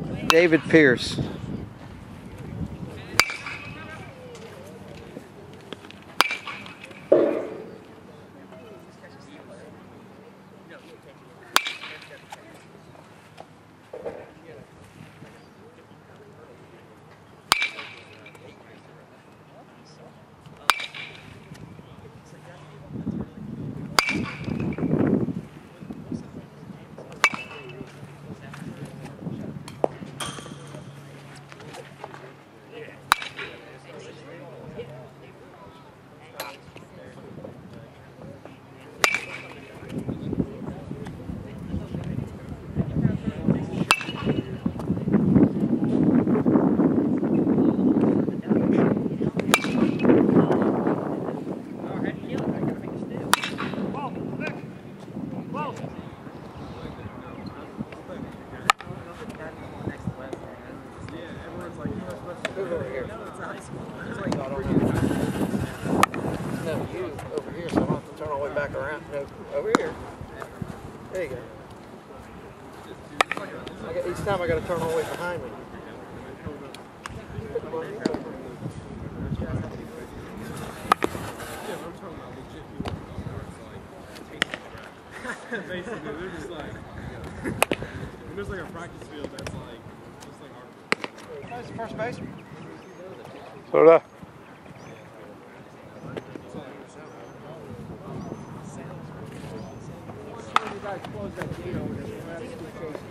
David Pierce. No, you over here, so I don't have to turn all the way back around. No, over here. There you go. Each time I got to turn all the way behind me. Basically, they're just like, there's like a practice field that's like, just like our. That's the first baseman. So that. You guys close that gate over there.